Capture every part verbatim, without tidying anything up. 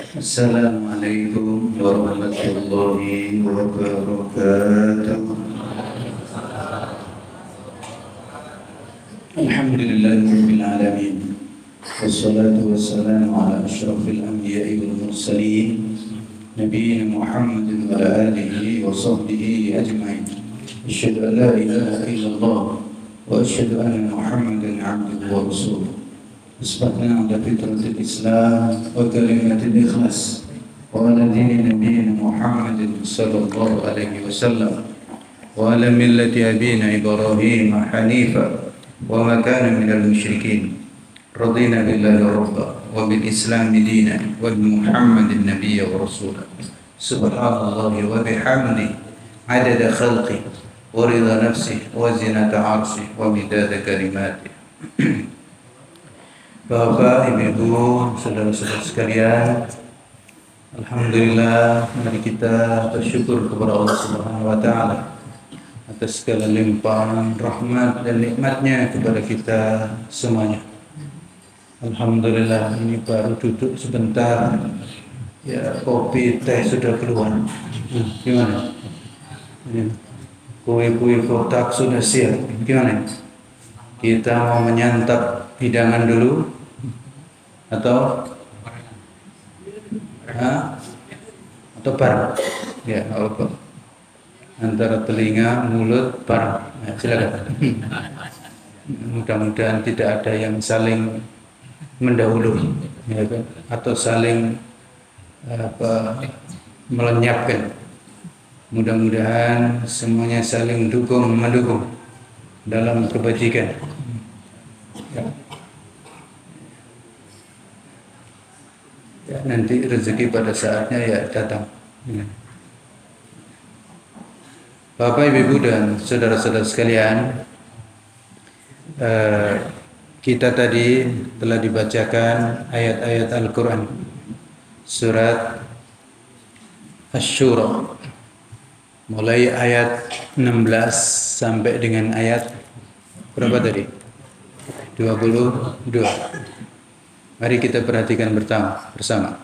Assalamualaikum warahmatullahi wabarakatuh. Alhamdulillahirabbil alamin. Wassalatu wassalamu ala asyrafil anbiya'i wal mursalin nabiyina Muhammadin wa ala alihi wa sahbihi ajma'in. Asyhadu an la ilaha illallah wa asyhadu anna Muhammadan 'abduhu wa rasuluh. أصبحنا على فطرة الإسلام وكلمة الإخلاص وعلى دين نبينا محمد صلى الله عليه وسلم وعلى ملة أبينا إبراهيم حنيفا وما كان من المشركين رضينا بالله ربا وبالإسلام دينا وبمحمد النبي ورسولا سبحان الله وبحمده عدد خلقه ورضا نفسه وزنة عرشه ومداد كلماته. Bapak, Ibu, saudara-saudara sekalian, alhamdulillah, mari kita bersyukur kepada Allah Subhanahu wa taala atas segala limpahan rahmat dan nikmatnya kepada kita semuanya. Alhamdulillah, ini baru duduk sebentar, ya kopi teh sudah keluar. Gimana? Kue-kue kotak sudah siap. Gimana? Kita mau menyantap hidangan dulu atau ha? atau bareng? Ya, apa? Antara telinga, mulut, bareng. Nah, silakan. Mudah-mudahan tidak ada yang saling mendahului, ya kan? Atau saling apa, melenyapkan. Mudah-mudahan semuanya saling dukung mendukung dalam kebajikan. Ya. Ya, nanti rezeki pada saatnya ya datang. Ya. Bapak, Ibu, dan saudara-saudara sekalian, eh, kita tadi telah dibacakan ayat-ayat Al-Quran surat Asy-Syura, mulai ayat enam belas sampai dengan ayat berapa tadi? dua puluh dua. Mari kita perhatikan bersama.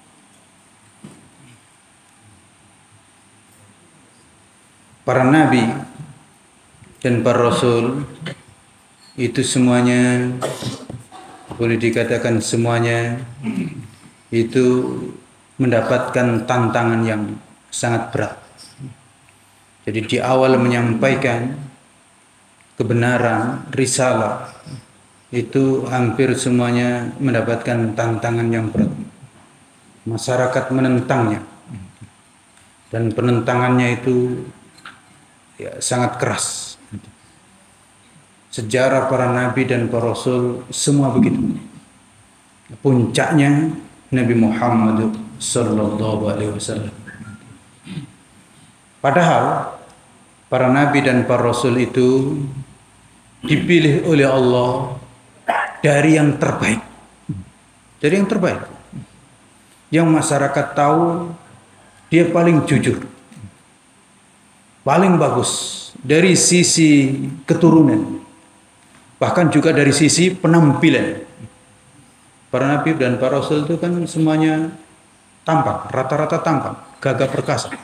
Para nabi dan para rasul itu semuanya, boleh dikatakan semuanya itu mendapatkan tantangan yang sangat berat. Jadi di awal menyampaikan kebenaran, risalah, itu hampir semuanya mendapatkan tantangan yang berat. Masyarakat menentangnya, dan penentangannya itu ya, sangat keras. Sejarah para nabi dan para rasul semua begitu. Puncaknya Nabi Muhammad sallallahu alaihi wasallam. Padahal para nabi dan para rasul itu dipilih oleh Allah dari yang terbaik, dari yang terbaik, yang masyarakat tahu dia paling jujur, paling bagus dari sisi keturunan, bahkan juga dari sisi penampilan. Para nabi dan para rasul itu kan semuanya tampan, rata-rata tampan, gagah perkasa,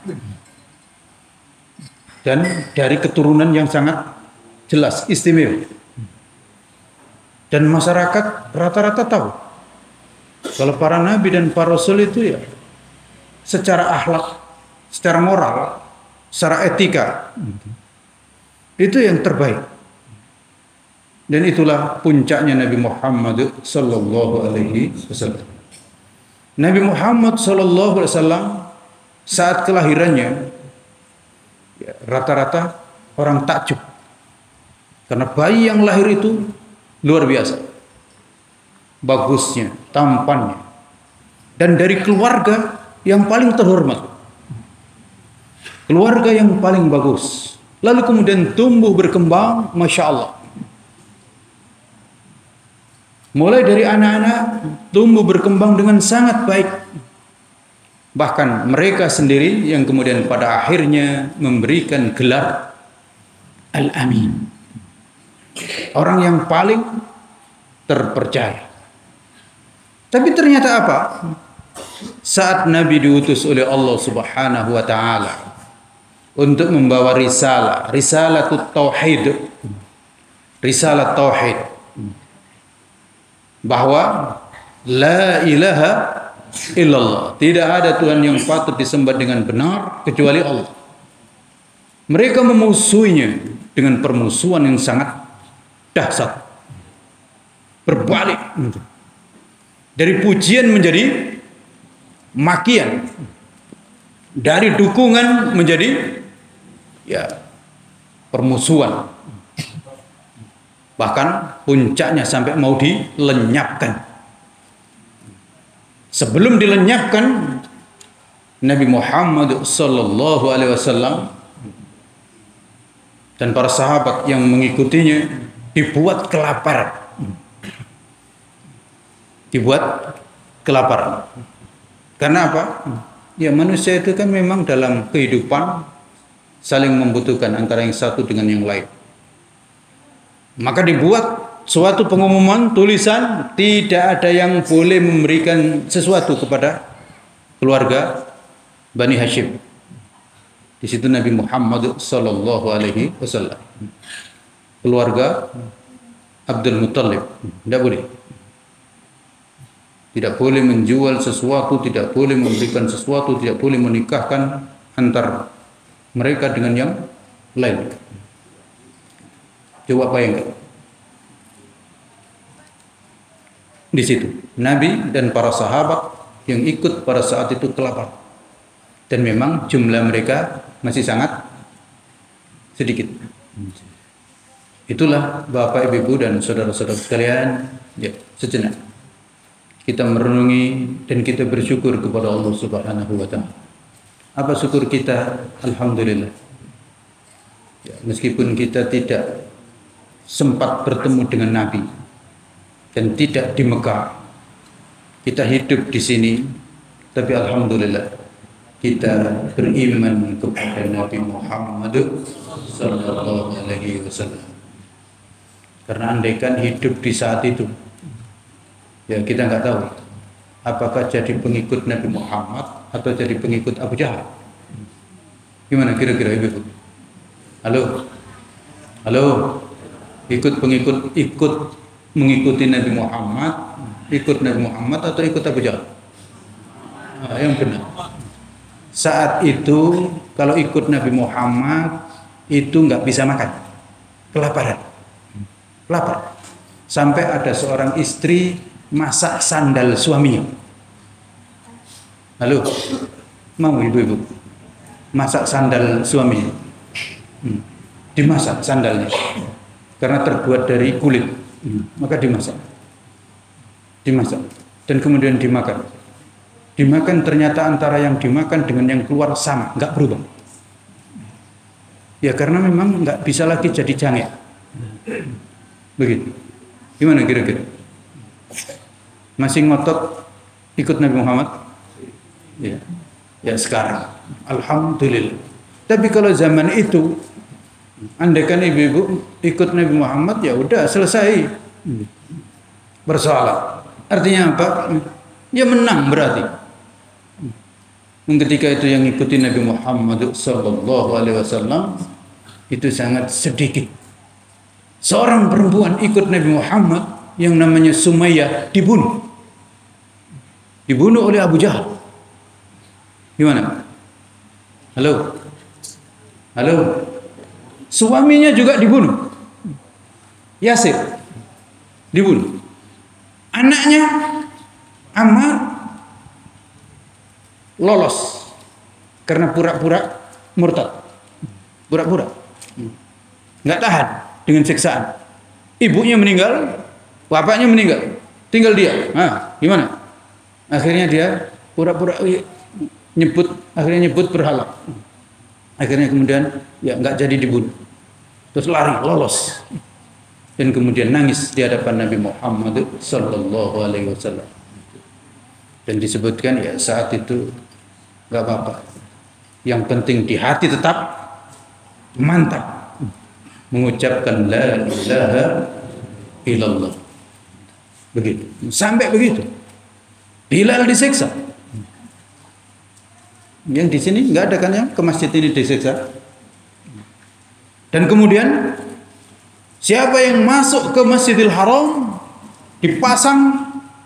dan dari keturunan yang sangat jelas, istimewa. Dan masyarakat rata-rata tahu kalau para nabi dan para rasul itu ya secara akhlak, secara moral, secara etika itu yang terbaik. Dan itulah puncaknya Nabi Muhammad sallallahu alaihi wasallam. Nabi Muhammad sallallahu alaihi wasallam saat kelahirannya ya, rata-rata orang takjub karena bayi yang lahir itu luar biasa bagusnya, tampannya, dan dari keluarga yang paling terhormat, keluarga yang paling bagus, lalu kemudian tumbuh berkembang, masya Allah. Mulai dari anak-anak tumbuh berkembang dengan sangat baik, bahkan mereka sendiri yang kemudian pada akhirnya memberikan gelar Al-Amin, orang yang paling terpercaya. Tapi ternyata apa? saat Nabi diutus oleh Allah Subhanahu wa taala untuk membawa risalah, risalah tauhid, risalah tauhid, bahwa la ilaha illallah, tidak ada Tuhan yang patut disembah dengan benar kecuali Allah. Mereka memusuhinya dengan permusuhan yang sangat dahsyat, berbalik dari pujian menjadi makian, dari dukungan menjadi ya permusuhan, bahkan puncaknya sampai mau dilenyapkan. Sebelum dilenyapkan, Nabi Muhammad sallallahu alaihi wasallam dan para sahabat yang mengikutinya dibuat kelaparan. Dibuat kelaparan. Karena apa? Ya, manusia itu kan memang dalam kehidupan saling membutuhkan antara yang satu dengan yang lain. Maka dibuat suatu pengumuman, tulisan, tidak ada yang boleh memberikan sesuatu kepada keluarga Bani Hashim. Di situ Nabi Muhammad sallallahu alaihi wasallam, keluarga Abdul Muttalib, tidak boleh. Tidak boleh menjual sesuatu, tidak boleh memberikan sesuatu, tidak boleh menikahkan antar mereka dengan yang lain. Coba bayangkan. Di situ Nabi dan para sahabat yang ikut pada saat itu kelaparan. Dan memang jumlah mereka masih sangat sedikit. Itulah Bapak, Ibu, dan saudara-saudara sekalian, ya, sejenak kita merenungi dan kita bersyukur kepada Allah Subhanahu wa taala. Apa syukur kita? Alhamdulillah. Ya, meskipun kita tidak sempat bertemu dengan Nabi dan tidak di Mekah, kita hidup di sini, tapi alhamdulillah kita beriman kepada Nabi Muhammad sallallahu alaihi wasallam. Karena andaikan hidup di saat itu, ya kita nggak tahu apakah jadi pengikut Nabi Muhammad atau jadi pengikut Abu Jahal. Gimana kira-kira Ibu? Halo, halo, ikut pengikut ikut mengikuti Nabi Muhammad, ikut Nabi Muhammad atau ikut Abu Jahal? Nah, yang benar. Saat itu kalau ikut Nabi Muhammad itu nggak bisa makan, kelaparan, lapar. Sampai ada seorang istri masak sandal suaminya. Halo, mau ibu-ibu masak sandal suaminya? Hmm. Dimasak sandalnya karena terbuat dari kulit, hmm. maka dimasak, dimasak dan kemudian dimakan. Dimakan, ternyata antara yang dimakan dengan yang keluar sama, nggak berubah. Ya karena memang nggak bisa lagi jadi jange. Begitu. Gimana kira-kira? Masih ngotot ikut Nabi Muhammad? Ya, ya sekarang. Alhamdulillah. Tapi kalau zaman itu, andaikan ibu-ibu ikut Nabi Muhammad, ya udah selesai. Bersalah. Artinya apa? Ya menang berarti. Ketika itu yang ikuti Nabi Muhammad sallallahu alaihi wasallam itu sangat sedikit. Seorang perempuan ikut Nabi Muhammad yang namanya Sumayyah dibunuh. Dibunuh oleh Abu Jahal. Gimana? Halo? Halo? Suaminya juga dibunuh. Yasir dibunuh. Anaknya Ammar lolos karena pura-pura murtad, pura-pura nggak tahan dengan siksaan. Ibunya meninggal, bapaknya meninggal, tinggal dia. Nah, gimana? Akhirnya dia pura-pura nyebut, akhirnya nyebut berhala. Akhirnya kemudian ya nggak jadi dibunuh, terus lari, lolos, dan kemudian nangis di hadapan Nabi Muhammad sallallahu alaihi wasallam. Dan disebutkan ya saat itu nggak apa-apa. Yang penting di hati tetap mantap mengucapkan la ilaha illallah. Begitu. Sampai begitu. Bilal disiksa. Yang di sini nggak ada kan yang ke masjid ini disiksa. Dan kemudian siapa yang masuk ke Masjidil Haram dipasang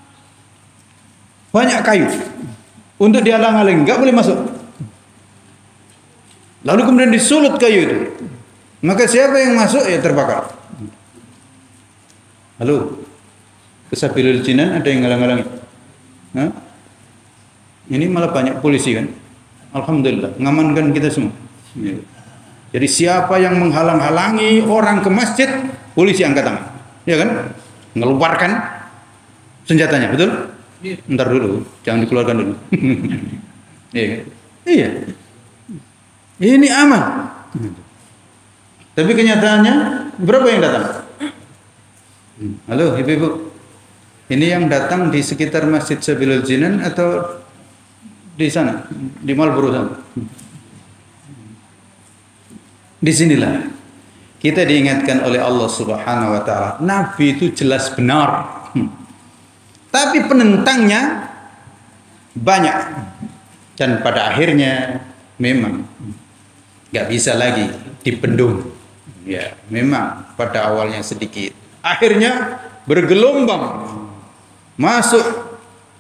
banyak kayu untuk dihalang-halangi, nggak boleh masuk. Lalu kemudian disulut kayu itu, maka siapa yang masuk ya terbakar. Halo, Sabilul Jinan ada yang ngalang-halangi? Nah, ini malah banyak polisi kan? Alhamdulillah, ngamankan kita semua. Jadi siapa yang menghalang-halangi orang ke masjid, polisi angkat tangan, ya kan? Ngeluarkan senjatanya, betul? Ntar dulu, jangan dikeluarkan dulu. Iya, kan? Iya. Ini aman. Tapi kenyataannya berapa yang datang? Halo, ibu-ibu. Ini yang datang di sekitar Masjid Sabilul Jinan atau di sana, di Marlboro sana? Disinilah kita diingatkan oleh Allah Subhanahu wa taala. Nabi itu jelas benar. Hmm. Tapi penentangnya banyak. Dan pada akhirnya memang nggak bisa lagi dibendung. Ya, memang pada awalnya sedikit. Akhirnya bergelombang masuk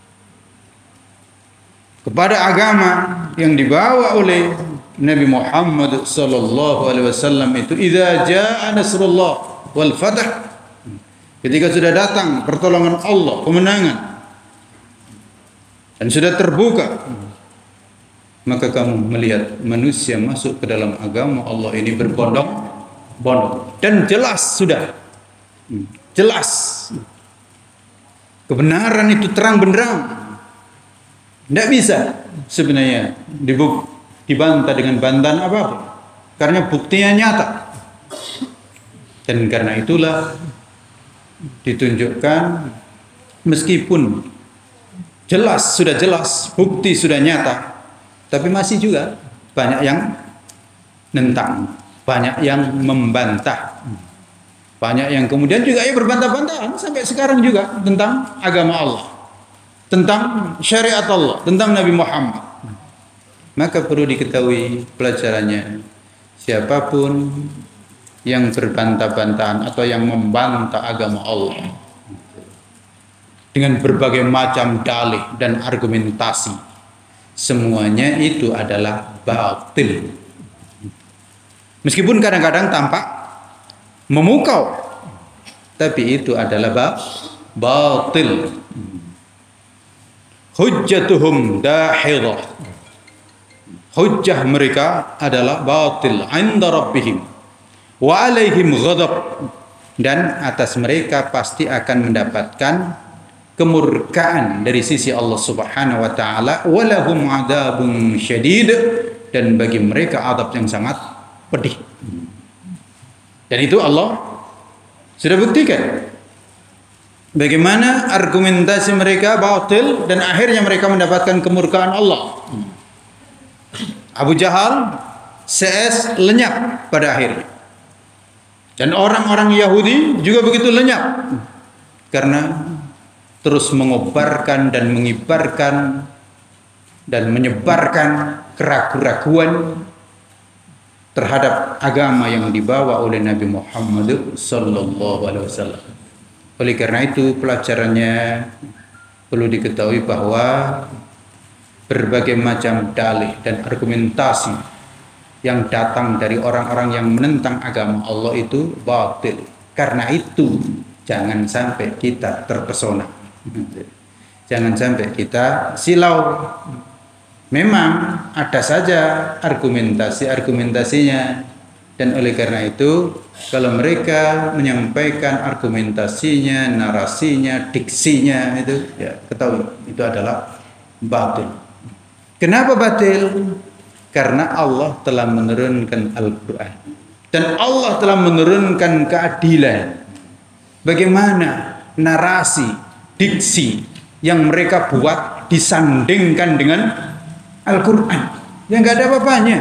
kepada agama yang dibawa oleh Nabi Muhammad sallallahu alaihi wasallam itu, idza jaa nasrullah wal fath, ketika sudah datang pertolongan Allah, kemenangan, dan sudah terbuka, maka kamu melihat manusia masuk ke dalam agama Allah ini berbondong-bondong, dan jelas sudah jelas kebenaran itu terang benderang, tidak bisa sebenarnya dibuk dibantah dengan bantahan apapun, karena buktinya nyata. Dan karena itulah ditunjukkan, meskipun jelas, sudah jelas, bukti sudah nyata, tapi masih juga banyak yang nentang, banyak yang membantah, banyak yang kemudian juga ya berbantah-bantahan sampai sekarang juga tentang agama Allah, tentang syariat Allah, tentang Nabi Muhammad. Maka perlu diketahui pelajarannya, siapapun yang berbantah-bantahan atau yang membantah agama Allah dengan berbagai macam dalih dan argumentasi, semuanya itu adalah batil. Meskipun kadang-kadang tampak memukau, tapi itu adalah batil. Hujjatuhum dahirah, hujjah mereka adalah batil 'inda rabbihim wa 'alaihim ghadab, dan atas mereka pasti akan mendapatkan kemurkaan dari sisi Allah Subhanahu wa taala, wa lahum 'adzabun syadid, dan bagi mereka azab yang sangat pedih. Dan itu Allah sudah buktikan bagaimana argumentasi mereka batil dan akhirnya mereka mendapatkan kemurkaan Allah. Abu Jahal C S lenyap pada akhirnya, dan orang-orang Yahudi juga begitu lenyap karena terus mengobarkan dan mengibarkan dan menyebarkan keraguan-raguan terhadap agama yang dibawa oleh Nabi Muhammad sallallahu alaihi wasallam. Oleh karena itu pelajarannya perlu diketahui bahwa berbagai macam dalih dan argumentasi yang datang dari orang-orang yang menentang agama Allah itu batil. Karena itu jangan sampai kita terpesona, jangan sampai kita silau. Memang ada saja argumentasi-argumentasinya, dan oleh karena itu kalau mereka menyampaikan argumentasinya, narasinya, diksinya itu, ya ketahui itu adalah batil. Kenapa batil? Karena Allah telah menurunkan Al-Quran dan Allah telah menurunkan keadilan. Bagaimana narasi, diksi yang mereka buat disandingkan dengan Al-Quran yang gak ada apa-apanya.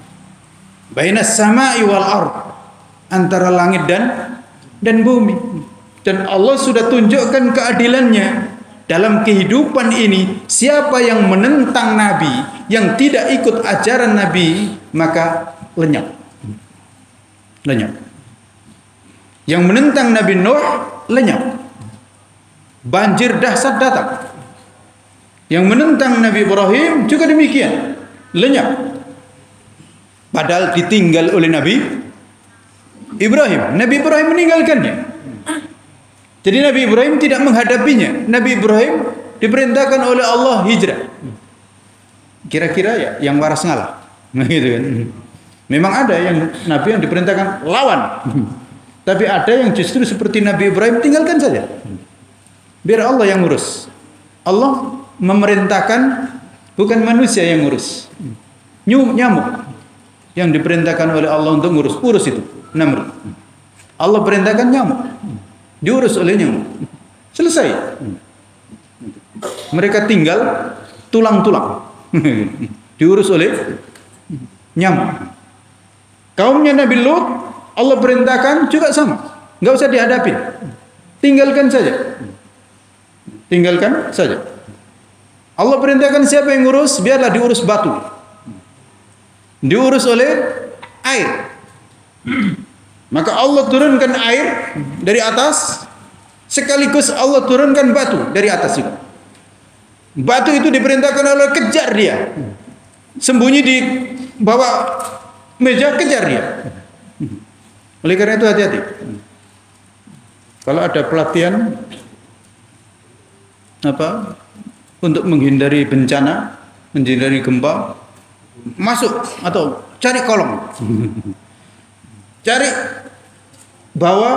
Bainas sama'i wal ard, antara langit dan dan bumi. Dan Allah sudah tunjukkan keadilannya dalam kehidupan ini. Siapa yang menentang Nabi yang tidak ikut ajaran Nabi maka lenyap. Lenyap. Yang menentang Nabi Nuh lenyap. Banjir dahsyat datang. Yang menentang Nabi Ibrahim juga demikian, lenyap. Padahal ditinggal oleh Nabi Ibrahim. Nabi Ibrahim meninggalkannya. Jadi Nabi Ibrahim tidak menghadapinya. Nabi Ibrahim diperintahkan oleh Allah hijrah. Kira-kira ya yang waras ngalah. Gitu kan. Memang ada yang Nabi yang diperintahkan lawan. Tapi ada yang justru seperti Nabi Ibrahim, tinggalkan saja. Biar Allah yang ngurus. Allah memerintahkan, bukan manusia yang ngurus. Nyamuk yang diperintahkan oleh Allah untuk ngurus, urus itu Namrud. Allah perintahkan nyamuk, diurus oleh nyamuk. Selesai. Mereka tinggal tulang-tulang. Diurus oleh nyamuk. Kaumnya Nabi Lut, Allah perintahkan juga sama, nggak usah dihadapi, tinggalkan saja, tinggalkan saja. Allah perintahkan siapa yang ngurus, biarlah diurus batu, diurus oleh air. Maka Allah turunkan air dari atas, sekaligus Allah turunkan batu dari atas juga. Batu itu diperintahkan Allah, kejar dia, sembunyi di bawah meja, kejar dia. Oleh karena itu hati-hati. Kalau ada pelatihan apa untuk menghindari bencana, menghindari gempa, masuk atau cari kolong, cari bawa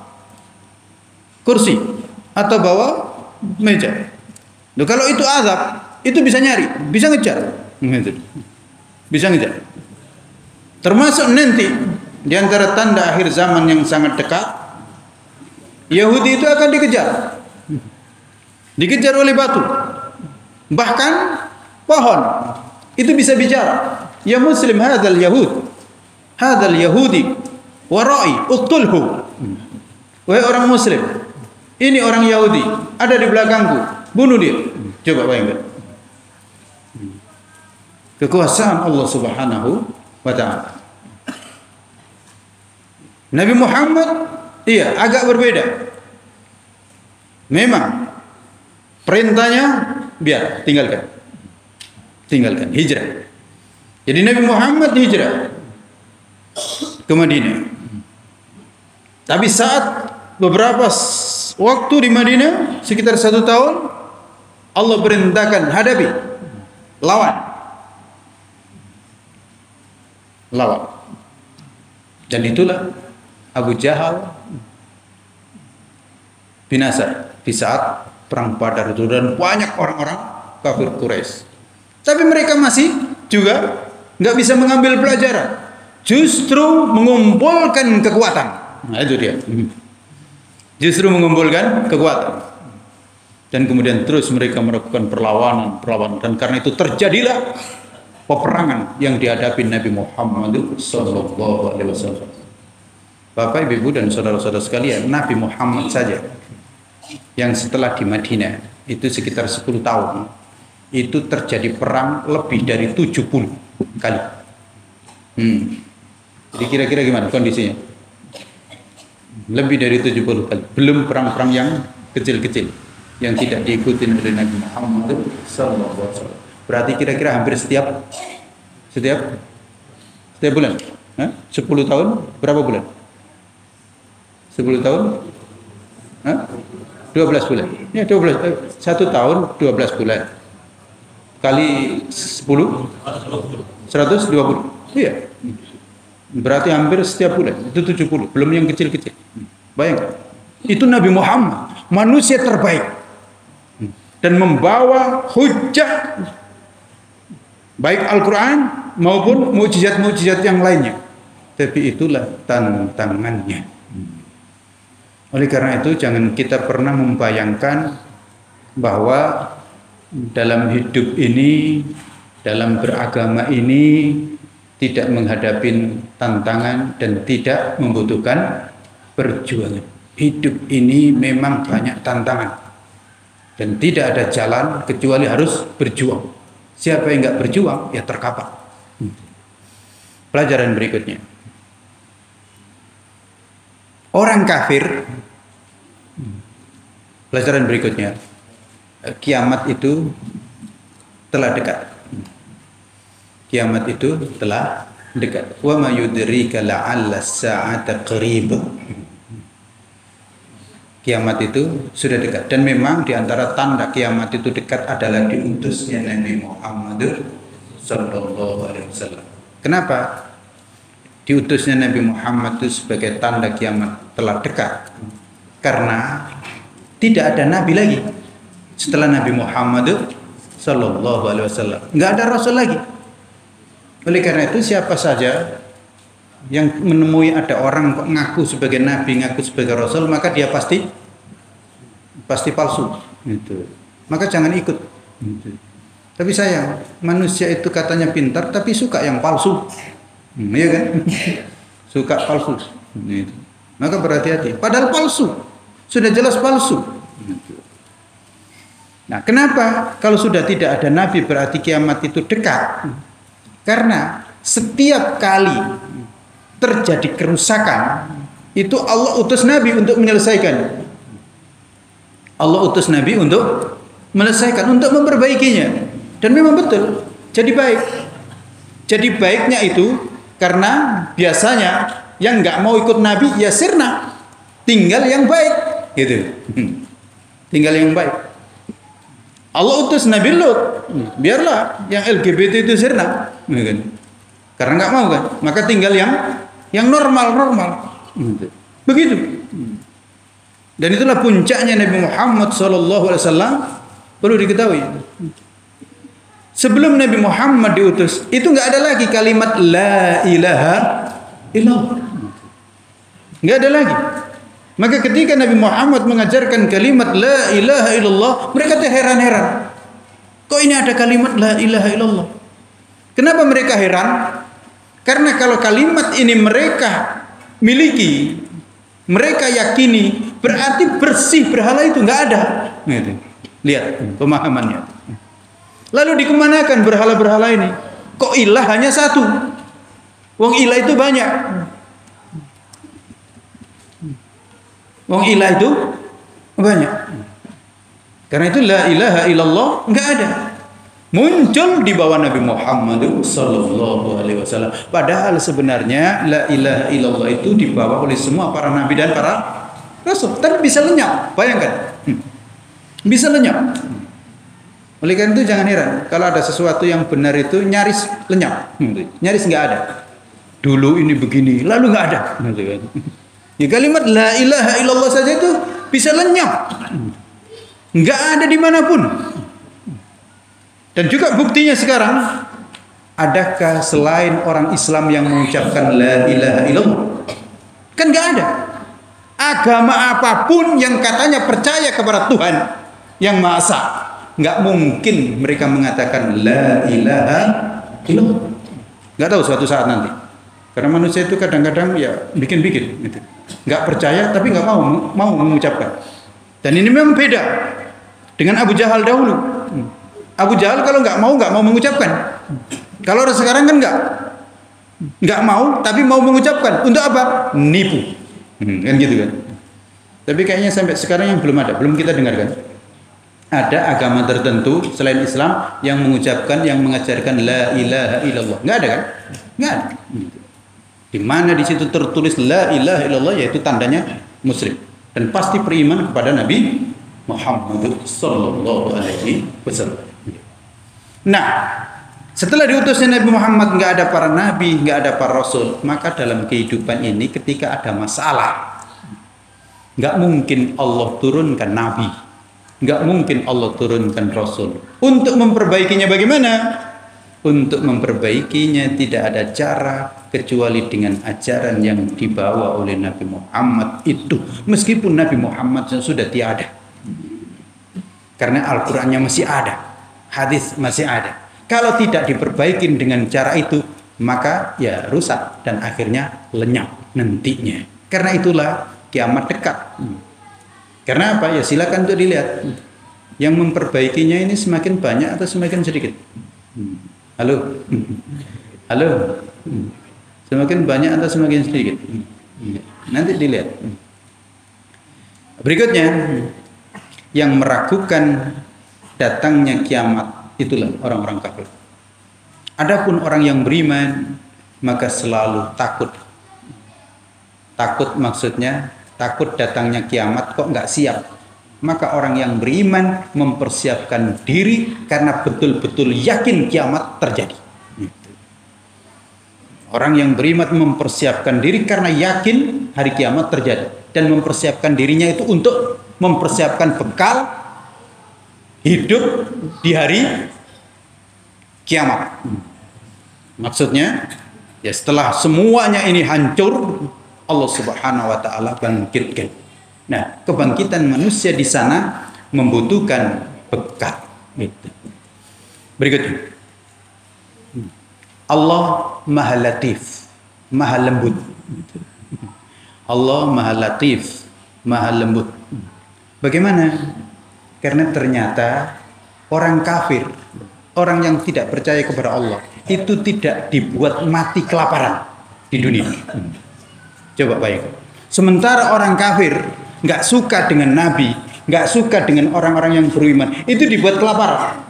kursi atau bawa meja. Loh, kalau itu azab, itu bisa nyari, bisa ngejar, bisa ngejar. Termasuk nanti di antara tanda akhir zaman yang sangat dekat, Yahudi itu akan dikejar, dikejar oleh batu, bahkan pohon itu bisa bicara. Ya Muslim, hadal Yahud, hadal Yahudi, warai, uqtulhu. Wahai orang Muslim, ini orang Yahudi ada di belakangku, bunuh dia. Coba bayangkan kekuasaan Allah Subhanahu wa ta'ala. Nabi Muhammad iya agak berbeda. Memang perintahnya biar tinggalkan, tinggalkan, hijrah. Jadi Nabi Muhammad hijrah ke Madinah. Tapi saat beberapa waktu di Madinah, sekitar satu tahun, Allah perintahkan hadapi, lawan, lawan. Dan itulah Abu Jahal binasa di saat perang Badar itu, dan banyak orang-orang kafir Quraisy. Tapi mereka masih juga nggak bisa mengambil pelajaran, justru mengumpulkan kekuatan. Nah itu dia, justru mengumpulkan kekuatan. Dan kemudian terus mereka melakukan perlawanan, perlawanan, dan karena itu terjadilah peperangan yang dihadapi Nabi Muhammad sallallahu alaihi wasallam. Bapak, Ibu, dan saudara-saudara sekalian, Nabi Muhammad saja yang setelah di Madinah itu sekitar sepuluh tahun, itu terjadi perang lebih dari tujuh puluh kali. Hmm. Jadi kira-kira gimana kondisinya? Lebih dari tujuh puluh kali. Belum perang-perang yang kecil-kecil yang tidak diikuti oleh Nabi Muhammad sallallahu alaihi wasallam. Berarti kira-kira hampir setiap setiap setiap bulan. Hah? sepuluh tahun berapa bulan? sepuluh tahun? Hah? dua belas bulan. Ya, dua belas, satu tahun dua belas bulan. Kali sepuluh, seratus dua puluh. Iya. Berarti hampir setiap bulan. Itu tujuh puluh. Belum yang kecil-kecil. Bayangkan. Itu Nabi Muhammad, manusia terbaik. Dan membawa hujjah baik Al-Quran maupun mukjizat-mukjizat yang lainnya. Tapi itulah tantangannya. Oleh karena itu jangan kita pernah membayangkan bahwa dalam hidup ini, dalam beragama ini tidak menghadapi tantangan dan tidak membutuhkan perjuangan. Hidup ini memang banyak tantangan dan tidak ada jalan kecuali harus berjuang. Siapa yang nggak berjuang, ya terkapar. Pelajaran berikutnya. Orang kafir, pelajaran berikutnya, kiamat itu telah dekat. Kiamat itu telah dekat. Wa ma yudrika la'alla as-sa'ata qarib. Kiamat itu sudah dekat, dan memang di antara tanda kiamat itu dekat adalah diutusnya Nabi Muhammad sallallahu alaihi wasallam. Kenapa diutusnya Nabi Muhammad itu sebagai tanda kiamat telah dekat? Karena tidak ada nabi lagi setelah Nabi Muhammad sallallahu alaihi wasallam. Enggak ada rasul lagi. Oleh karena itu siapa saja yang menemui ada orang kok ngaku sebagai nabi, ngaku sebagai rasul, maka dia pasti pasti palsu. Gitu. Maka jangan ikut. Gitu. Tapi sayang, manusia itu katanya pintar, tapi suka yang palsu. Hmm, iya kan? Suka palsu. Gitu. Maka berhati-hati. Padahal palsu, sudah jelas palsu. Gitu. Nah, kenapa kalau sudah tidak ada nabi berarti kiamat itu dekat? Karena setiap kali terjadi kerusakan itu Allah utus nabi untuk menyelesaikan. Allah utus nabi untuk menyelesaikan, untuk memperbaikinya. Dan memang betul, jadi baik. Jadi baiknya itu karena biasanya yang nggak mau ikut nabi ya sirna, tinggal yang baik, gitu. Tinggal yang baik. Allah utus Nabi Lut, biarlah yang L G B T itu sirna, karena nggak mau kan, maka tinggal yang yang normal-normal, begitu. Dan itulah puncaknya Nabi Muhammad Sallallahu Alaihi Wasallam. Perlu diketahui, sebelum Nabi Muhammad diutus itu nggak ada lagi kalimat la ilaha illallah, nggak ada lagi. Maka ketika Nabi Muhammad mengajarkan kalimat la ilaha illallah, mereka terheran-heran. Kok ini ada kalimat la ilaha illallah? Kenapa mereka heran? Karena kalau kalimat ini mereka miliki, mereka yakini, berarti bersih berhala itu nggak ada. Lihat pemahamannya. Lalu dikemanakan berhala-berhala ini? Kok ilah hanya satu? Wong ilah itu banyak. Wong ilah itu banyak. Karena itu la ilaha illallah enggak ada. Muncul di bawah Nabi Muhammad sallallahu alaihi wasallam. Padahal sebenarnya la ilaha illallah itu dibawa oleh semua para nabi dan para rasul. Tapi bisa lenyap, bayangkan. Bisa lenyap. Oleh karena itu jangan heran kalau ada sesuatu yang benar itu nyaris lenyap. Nyaris enggak ada. Dulu ini begini, lalu enggak ada. Ya, kalimat la ilaha illallah saja itu bisa lenyap, nggak ada dimanapun. Dan juga buktinya sekarang, adakah selain orang Islam yang mengucapkan la ilaha illallah? Kan nggak ada. Agama apapun yang katanya percaya kepada Tuhan yang Maha Esa, nggak mungkin mereka mengatakan la ilaha illallah. Nggak tahu suatu saat nanti. Karena manusia itu kadang-kadang ya bikin-bikin gitu. Nggak percaya tapi nggak mau mau mengucapkan. Dan ini memang beda dengan Abu Jahal dahulu. Abu Jahal kalau nggak mau nggak mau mengucapkan. Kalau orang sekarang kan nggak nggak mau tapi mau mengucapkan. Untuk apa? Nipu. Hmm, kan gitu kan. Tapi kayaknya sampai sekarang yang belum ada, belum kita dengarkan. Ada agama tertentu selain Islam yang mengucapkan, yang mengajarkan la ilaha illallah. Nggak ada kan? Nggak ada. Di mana di situ tertulis la ilaha illallah, yaitu tandanya muslim dan pasti beriman kepada Nabi Muhammad sallallahu alaihi wasallam. Nah, setelah diutusnya Nabi Muhammad nggak ada para nabi, nggak ada para rasul, maka dalam kehidupan ini ketika ada masalah, nggak mungkin Allah turunkan nabi, nggak mungkin Allah turunkan rasul. Untuk memperbaikinya bagaimana? Untuk memperbaikinya tidak ada cara kecuali dengan ajaran yang dibawa oleh Nabi Muhammad itu. Meskipun Nabi Muhammad sudah tiada. Karena Al-Qur'annya masih ada. Hadis masih ada. Kalau tidak diperbaiki dengan cara itu, maka ya rusak dan akhirnya lenyap nantinya. Karena itulah kiamat dekat. Karena apa? Ya silakan untuk dilihat. Yang memperbaikinya ini semakin banyak atau semakin sedikit. Halo, halo. Semakin banyak atau semakin sedikit? Nanti dilihat. Berikutnya, yang meragukan datangnya kiamat itulah orang-orang kafir. Adapun orang yang beriman maka selalu takut. Takut maksudnya takut datangnya kiamat kok nggak siap. Maka orang yang beriman mempersiapkan diri karena betul-betul yakin kiamat terjadi. Orang yang beriman mempersiapkan diri karena yakin hari kiamat terjadi dan mempersiapkan dirinya itu untuk mempersiapkan bekal hidup di hari kiamat. Maksudnya ya setelah semuanya ini hancur, Allah Subhanahu wa taala bangkitkan. Nah, kebangkitan manusia di sana membutuhkan bekal. Gitu. Berikutnya, Allah Maha Latif, Maha Lembut. Allah Maha Latif, Maha Lembut. Bagaimana? Karena ternyata orang kafir, orang yang tidak percaya kepada Allah, itu tidak dibuat mati kelaparan di dunia. Coba bayangkan. Sementara orang kafir nggak suka dengan Nabi, nggak suka dengan orang-orang yang beriman, itu dibuat kelaparan.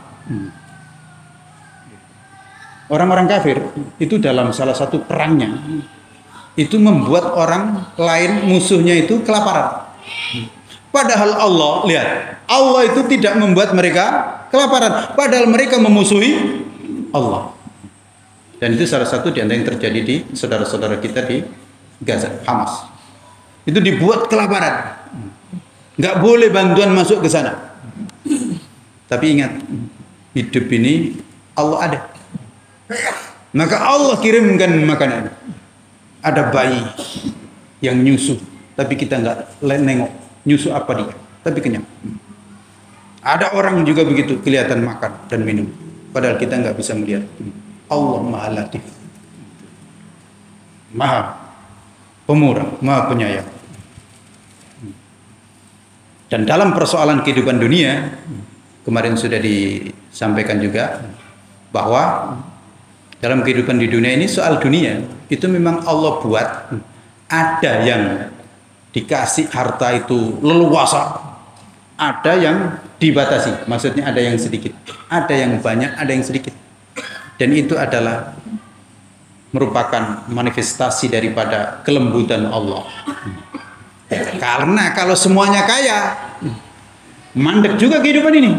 Orang-orang kafir itu dalam salah satu perangnya itu membuat orang lain musuhnya itu kelaparan. Padahal Allah, lihat, Allah itu tidak membuat mereka kelaparan, padahal mereka memusuhi Allah. Dan itu salah satu di antara yang terjadi di saudara-saudara kita di Gaza, Hamas. Itu dibuat kelaparan. Nggak boleh bantuan masuk ke sana. Tapi ingat, hidup ini Allah ada. Maka Allah kirimkan makanan. Ada bayi yang nyusu, tapi kita nggak nengok nyusu apa dia, tapi kenyang. Ada orang juga begitu, kelihatan makan dan minum, padahal kita nggak bisa melihat. Allah Maha Latif, Maha Pemurah, Maha Penyayang. Dan dalam persoalan kehidupan dunia, kemarin sudah disampaikan juga bahwa dalam kehidupan di dunia ini, soal dunia itu memang Allah buat ada yang dikasih harta itu leluasa, ada yang dibatasi, maksudnya ada yang sedikit, ada yang banyak, ada yang sedikit. Dan itu adalah merupakan manifestasi daripada kelembutan Allah. Karena kalau semuanya kaya, mandek juga kehidupan ini.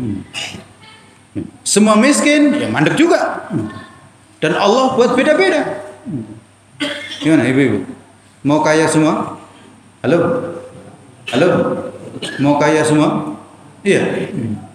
Semua miskin, ya mandek juga. Dan Allah buat beda-beda. Gimana ibu-ibu? Mau kaya semua? Halo? Halo? Mau kaya semua? Iya.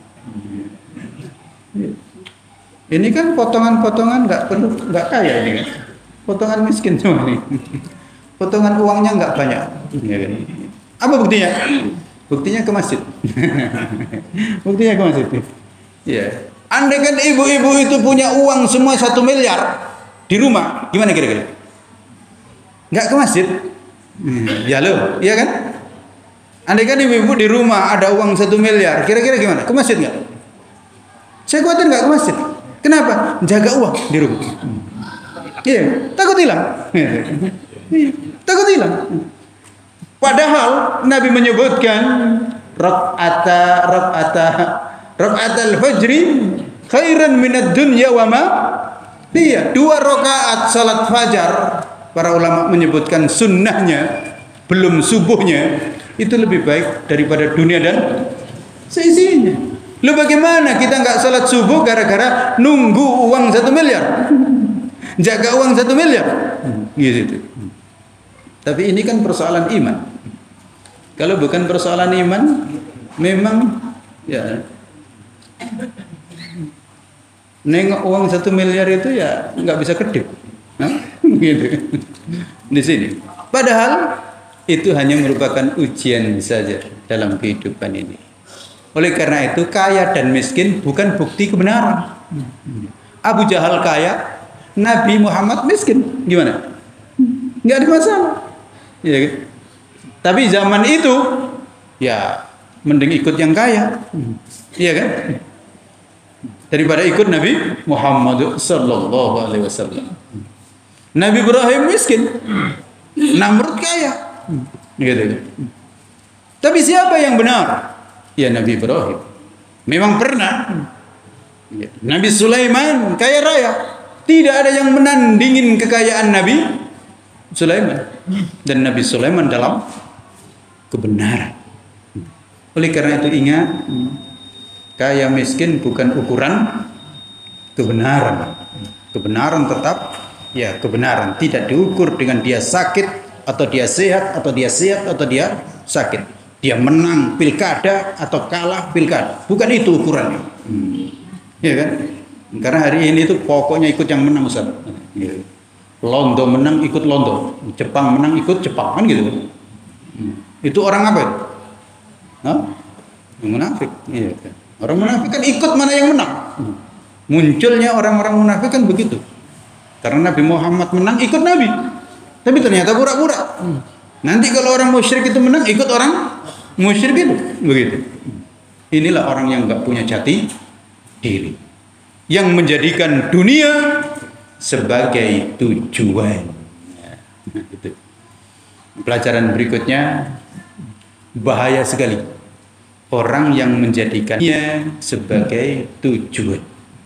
Ini kan potongan-potongan nggak perlu, nggak kaya ini kan. Potongan miskin semua ini. Potongan uangnya nggak banyak. Apa buktinya? Buktinya ke masjid. Buktinya ke masjid. Iya. Andai kan ibu-ibu itu punya uang semua satu miliar di rumah, gimana kira-kira? Nggak ke masjid? Ya lo, iya kan? Andai kan ibu-ibu di rumah ada uang satu miliar, kira-kira gimana? Ke masjid nggak? Saya khawatir nggak ke masjid. Kenapa? Jaga uang di rumah. Iya, takut hilang. Takut hilang. Padahal Nabi menyebutkan rakaata rakaata rakaatul fajri khairan minad dunya wa ma iya, dua rakaat salat fajar, para ulama menyebutkan sunnahnya belum subuhnya itu lebih baik daripada dunia dan seisinya. Lu bagaimana kita nggak salat subuh gara-gara nunggu uang satu miliar, jaga uang satu miliar, gitu. Tapi ini kan persoalan iman. Kalau bukan persoalan iman, memang ya nengok uang satu miliar itu ya nggak bisa kedip, nah, gitu. Di sini. Padahal itu hanya merupakan ujian saja dalam kehidupan ini. Oleh karena itu kaya dan miskin bukan bukti kebenaran. Abu Jahal kaya, Nabi Muhammad miskin, gimana? Nggak ada masalah. Ya, kan? Tapi zaman itu ya mending ikut yang kaya, iya kan? daripada ikut Nabi Muhammad sallallahu alaihi wasallam. Nabi Ibrahim miskin, Namrud kaya, gitu. Tapi siapa yang benar? Ya Nabi Ibrahim. Memang pernah. Nabi Sulaiman kaya raya, tidak ada yang menandingin kekayaan Nabi Sulaiman, dan Nabi Sulaiman dalam kebenaran. Oleh karena itu ingat, kaya miskin bukan ukuran kebenaran. Kebenaran tetap ya kebenaran, tidak diukur dengan dia sakit atau dia sehat atau dia sehat atau dia sakit, dia menang pilkada atau kalah pilkada, bukan itu ukurannya. Hmm. Ya kan? Karena hari ini itu pokoknya ikut yang menang, Ustaz. Ya. Londo menang ikut Londo, Jepang menang ikut Jepang, kan gitu. Hmm. Itu orang apa itu? Hah? Yang munafik. Iya kan? Orang munafik kan ikut mana yang menang. Hmm. Munculnya orang-orang munafik kan begitu. Karena Nabi Muhammad menang ikut Nabi, tapi ternyata pura-pura. Hmm. Nanti kalau orang musyrik itu menang ikut orang musyrik itu, begitu. Inilah orang yang nggak punya jati diri, yang menjadikan dunia sebagai tujuan. Ya, gitu. Pelajaran berikutnya, bahaya sekali orang yang menjadikannya sebagai tujuan.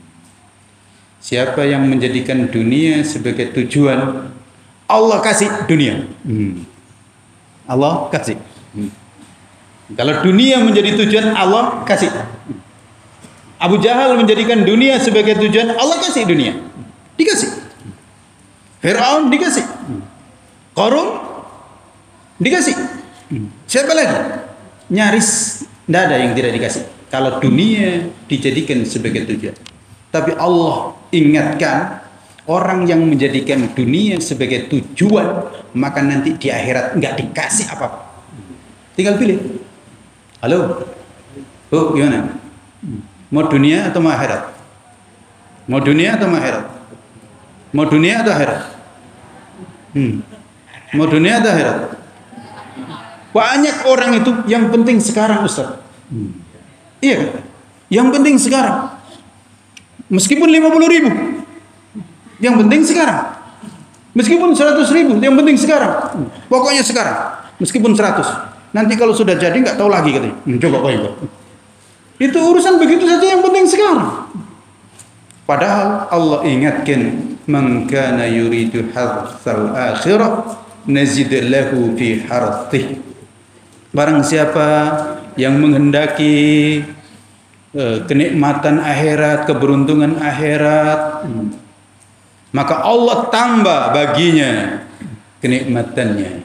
Siapa yang menjadikan dunia sebagai tujuan, Allah kasih dunia. Hmm. Allah kasih. Hmm. Kalau dunia menjadi tujuan, Allah kasih. Abu Jahal menjadikan dunia sebagai tujuan, Allah kasih dunia. Dikasih. Fir'aun dikasih. Qarun dikasih. Siapa lagi? Nyaris tidak ada yang tidak dikasih. Kalau dunia dijadikan sebagai tujuan. Tapi Allah ingatkan, orang yang menjadikan dunia sebagai tujuan, maka nanti di akhirat nggak dikasih apa-apa. Tinggal pilih. Halo, Bu, gimana? Mau dunia atau mau akhirat? Mau dunia atau mau akhirat? Mau dunia atau akhirat? Hmm. Mau dunia atau akhirat? Banyak orang itu yang penting sekarang, Ustaz. Hmm. Iya kan? Yang penting sekarang. Meskipun lima puluh ribu, yang penting sekarang. Meskipun seratus ribu, yang penting sekarang. Pokoknya sekarang. Meskipun seratus. Nanti kalau sudah jadi nggak tahu lagi katanya. Hmm, coba kau ikut. Itu urusan begitu saja, yang penting sekarang. Padahal Allah ingatkan, man kana yuridu hartsal akhirah nazid lahu fi harthih. Barang siapa yang menghendaki uh, kenikmatan akhirat, keberuntungan akhirat, hmm, maka Allah tambah baginya kenikmatannya.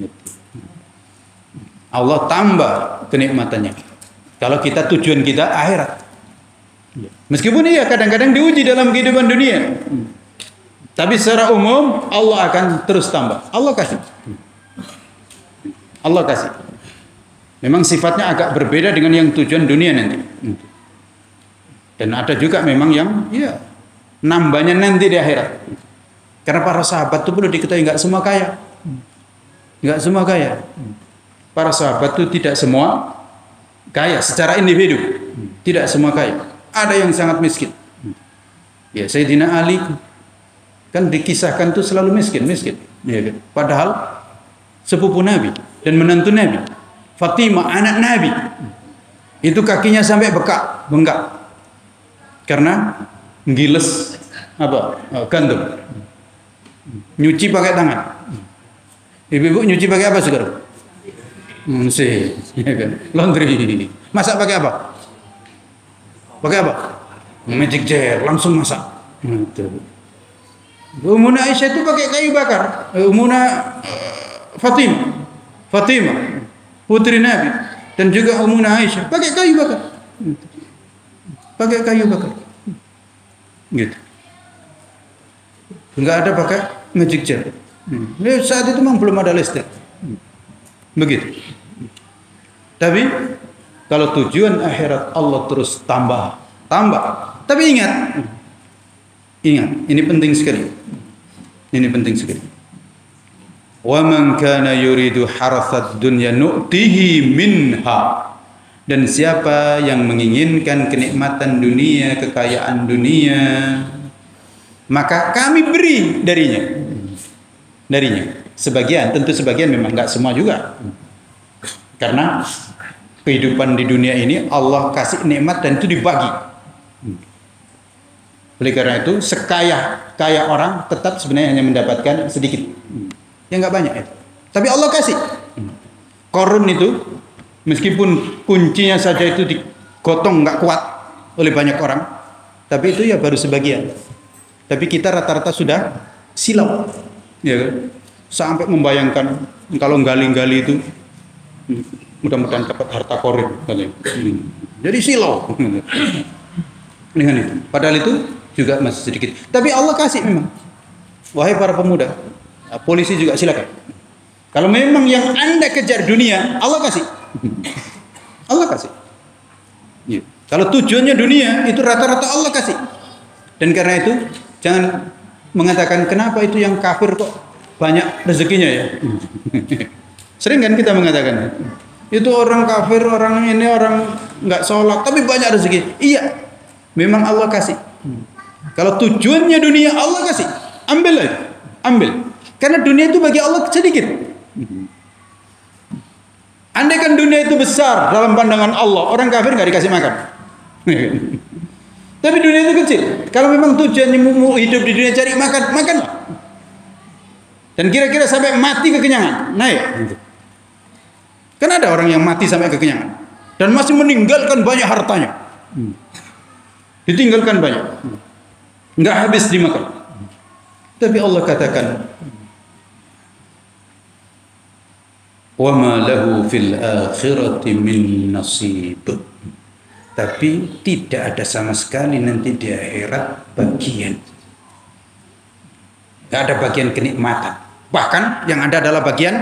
Allah tambah kenikmatannya. Kalau kita tujuan kita akhirat. Meskipun iya kadang-kadang diuji dalam kehidupan dunia. Tapi secara umum Allah akan terus tambah. Allah kasih. Allah kasih. Memang sifatnya agak berbeda dengan yang tujuan dunia nanti. Dan ada juga memang yang ya nambahnya nanti di akhirat. Karena para sahabat itu perlu diketahui nggak semua kaya. Nggak semua kaya. Para sahabat itu tidak semua kaya secara individu, tidak semua kaya. Ada yang sangat miskin. Ya, Sayyidina Ali kan dikisahkan tuh selalu miskin, miskin. Ya, kan? Padahal sepupu Nabi dan menantu Nabi, Fatimah anak Nabi, itu kakinya sampai bekak, bengkak, karena ngiles apa gandum, nyuci pakai tangan. Ibu-ibu nyuci pakai apa sekarang? Hmm, sih, ya kan? Laundry. Masak pakai apa? Pakai apa? Magic jar, langsung masak. Gitu. Ummuna Aisyah itu pakai kayu bakar. Ummuna Fatimah, Fatimah, putri Nabi, dan juga Ummuna Aisyah pakai kayu bakar. Pakai kayu bakar. Gitu. Enggak ada pakai magic jar. Hmm. Saat itu memang belum ada listrik. Begitu. Tapi kalau tujuan akhirat Allah terus tambah, tambah. Tapi ingat, ingat, ini penting sekali. Ini penting sekali. Wa man kana yuridu haratsad dunya nu'tihi minha Dan siapa yang menginginkan kenikmatan dunia, kekayaan dunia, maka kami beri darinya. Darinya. Sebagian, tentu sebagian, memang enggak semua juga. Karena kehidupan di dunia ini Allah kasih nikmat dan itu dibagi. Oleh karena itu, sekaya kaya orang tetap sebenarnya hanya mendapatkan sedikit. Ya enggak banyak itu. Tapi Allah kasih. Korun itu meskipun kuncinya saja itu digotong nggak kuat oleh banyak orang, tapi itu ya baru sebagian. Tapi kita rata-rata sudah silau, ya kan? Sampai membayangkan kalau gali-gali itu mudah-mudahan dapat harta korun, jadi silau dengan itu. Padahal itu juga masih sedikit. Tapi Allah kasih memang. Wahai para pemuda, polisi juga silakan. Kalau memang yang Anda kejar dunia, Allah kasih. Allah kasih. Ya. Kalau tujuannya dunia, itu rata-rata Allah kasih. Dan karena itu, jangan mengatakan kenapa itu yang kafir kok banyak rezekinya ya. Sering kan kita mengatakan, itu orang kafir, orang ini, orang nggak sholat, tapi banyak rezeki. Iya, memang Allah kasih. Kalau tujuannya dunia, Allah kasih. Ambil aja, ambil. Karena dunia itu bagi Allah sedikit. Andai kan dunia itu besar dalam pandangan Allah, orang kafir nggak dikasih makan. Tapi dunia itu kecil. Kalau memang tujuannya mau hidup di dunia cari makan, makanlah. Dan kira-kira sampai mati kekenyangan, naik. Kan ada orang yang mati sampai kekenyangan dan masih meninggalkan banyak hartanya. Ditinggalkan banyak, nggak habis dimakan. Tapi Allah katakan, wa ma lahu fil akhirati min nasib. Tapi tidak ada sama sekali nanti di akhirat bagian. Tidak ada bagian kenikmatan. Bahkan yang ada adalah bagian